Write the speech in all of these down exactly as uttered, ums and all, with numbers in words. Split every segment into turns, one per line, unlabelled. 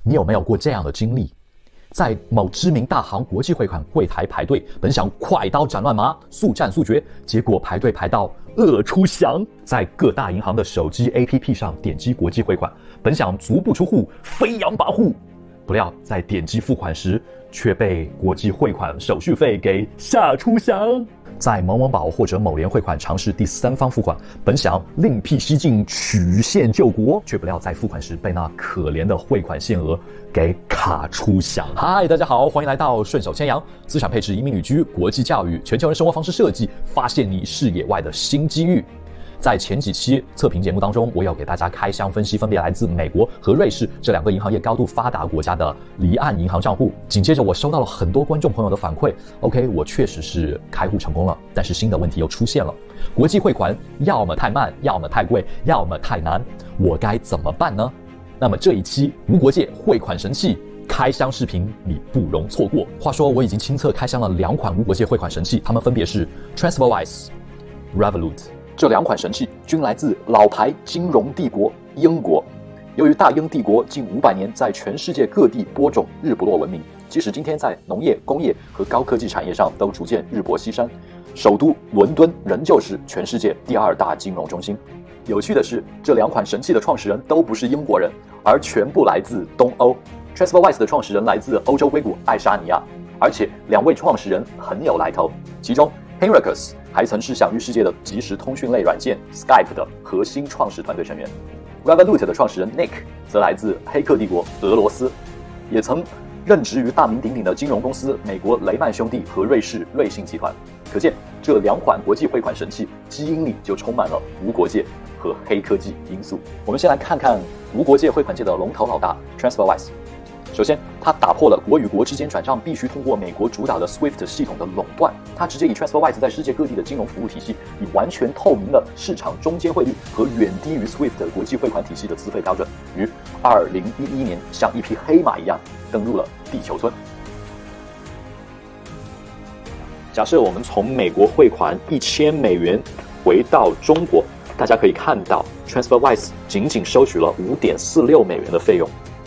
你有没有过这样的经历？在某知名大行国际汇款柜台排队，本想快刀斩乱麻，速战速决，结果排队排到饿出翔。在各大银行的手机 A P P 上点击国际汇款，本想足不出户，飞扬跋扈，不料在点击付款时，却被国际汇款手续费给吓出翔。在某某宝或者某联汇款尝试第三方付款，本想另辟蹊径曲线救国，却不料在付款时被那可怜的汇款限额给卡出翔。嗨，大家好，欢迎来到顺手牵羊，资产配置、移民旅居、国际教育、全球人生活方式设计，发现你视野外的新机遇。在前几期测评节目当中，我有给大家开箱分析分别来自美国和瑞士这两个银行业高度发达国家的离岸银行账户。紧接着我收到了很多观众朋友的反馈 ，OK， 我确实是开户成功了，但是新的问题又出现了，国际汇款要么太慢，要么太贵，要么太难，我该怎么办呢？那么这一期无国界汇款神器开箱视频你不容错过。话说我已经亲测开箱了两款无国界汇款神器，它们分别是 TransferWise、Revolut。这两款神器均来自老牌金融帝国英国。由于大英帝国近五百年在全世界各地播种日不落文明，即使今天在农业、工业和高科技产业上都逐渐日薄西山，首都伦敦仍旧是全世界第二大金融中心。有趣的是，这两款神器的创始人都不是英国人，而全部来自东欧。TransferWise 的创始人来自欧洲硅谷爱沙尼亚，而且两位创始人很有来头，其中 Henricus 还曾是享誉世界的即时通讯类软件 Skype 的核心创始团队成员。Revolut 的创始人 Nick 则来自黑客帝国俄罗斯，也曾任职于大名鼎鼎的金融公司美国雷曼兄弟和瑞士瑞信集团。可见这两款国际汇款神器基因里就充满了无国界和黑科技因素。我们先来看看无国界汇款界的龙头老大 TransferWise。首先，它打破了国与国之间转账必须通过美国主导的 SWIFT 系统的垄断，它直接以 TransferWise 在世界各地的金融服务体系，以完全透明的市场中间汇率和远低于 SWIFT 国际汇款体系的资费标准，于二零一一年像一匹黑马一样登陆了地球村。假设我们从美国汇款一千美元回到中国，大家可以看到 TransferWise 仅仅收取了 五点四六美元的费用。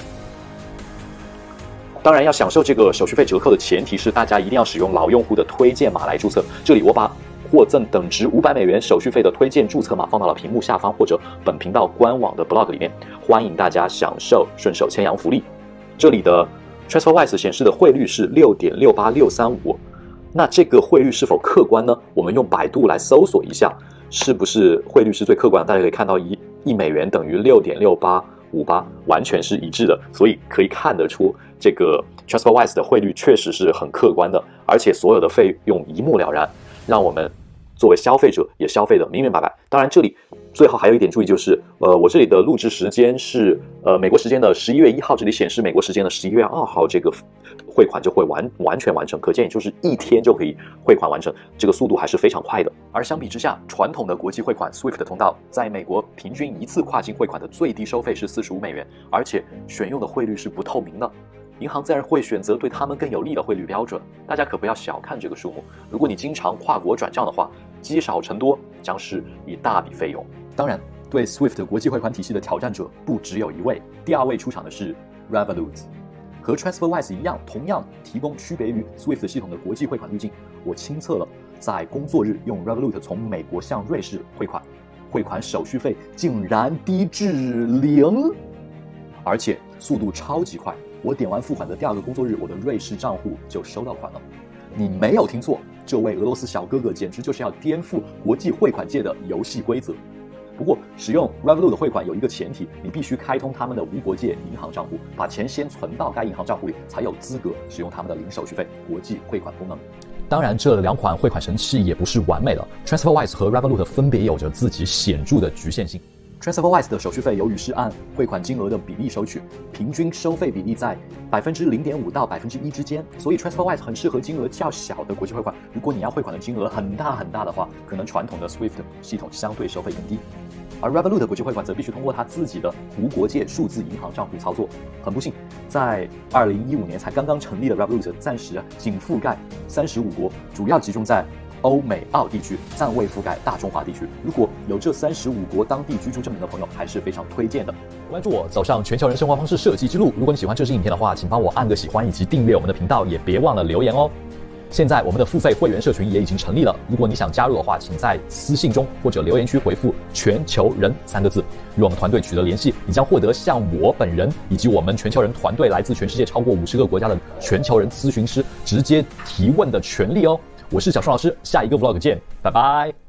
当然，要享受这个手续费折扣的前提是大家一定要使用老用户的推荐码来注册。这里我把获赠等值五百美元手续费的推荐注册码放到了屏幕下方或者本频道官网的 blog 里面，欢迎大家享受顺手牵羊福利。这里的 TransferWise 显示的汇率是 六点六八六三五， 那这个汇率是否客观呢？我们用百度来搜索一下，是不是汇率是最客观的？大家可以看到一一美元等于 六点六八五八，完全是一致的，所以可以看得出这个 TransferWise 的汇率确实是很客观的，而且所有的费用一目了然，让我们作为消费者也消费的明明白白。当然，这里最后还有一点注意，就是呃，我这里的录制时间是呃美国时间的十一月一号，这里显示美国时间的十一月二号，这个汇款就会完完全完成，可见也就是一天就可以汇款完成，这个速度还是非常快的。而相比之下，传统的国际汇款 SWIFT 通道在美国平均一次跨境汇款的最低收费是四十五美元，而且选用的汇率是不透明的。银行自然会选择对他们更有利的汇率标准，大家可不要小看这个数目。如果你经常跨国转账的话，积少成多，将是一大笔费用。当然，对 SWIFT 国际汇款体系的挑战者不只有一位，第二位出场的是 Revolut。和 TransferWise 一样，同样提供区别于 SWIFT 系统的国际汇款路径。我亲测了，在工作日用 Revolut 从美国向瑞士汇款，汇款手续费竟然低至零，而且速度超级快。我点完付款的第二个工作日，我的瑞士账户就收到款了。你没有听错，这位俄罗斯小哥哥简直就是要颠覆国际汇款界的游戏规则。不过，使用 Revolut 的汇款有一个前提，你必须开通他们的无国界银行账户，把钱先存到该银行账户里，才有资格使用他们的零手续费国际汇款功能。当然，这两款汇款神器也不是完美的 ，TransferWise 和 Revolut 分别有着自己显著的局限性。TransferWise 的手续费由于是按汇款金额的比例收取，平均收费比例在百分之零点五到百分之一之间，所以 TransferWise 很适合金额较小的国际汇款。如果你要汇款的金额很大很大的话，可能传统的 SWIFT 系统相对收费更低。而 Revolut 的国际汇款则必须通过它自己的无国界数字银行账户操作。很不幸，在二零一五年才刚刚成立的 Revolut 暂时仅覆盖三十五国，主要集中在欧美澳地区，暂未覆盖大中华地区。如果有这三十五国当地居住证明的朋友，还是非常推荐的。关注我，走上全球人生活方式设计之路。如果你喜欢这支影片的话，请帮我按个喜欢以及订阅我们的频道，也别忘了留言哦。现在我们的付费会员社群也已经成立了，如果你想加入的话，请在私信中或者留言区回复“全球人”三个字，与我们团队取得联系，你将获得像我本人以及我们全球人团队来自全世界超过五十个国家的全球人咨询师直接提问的权利哦。我是小树老师，下一个 vlog 见，拜拜。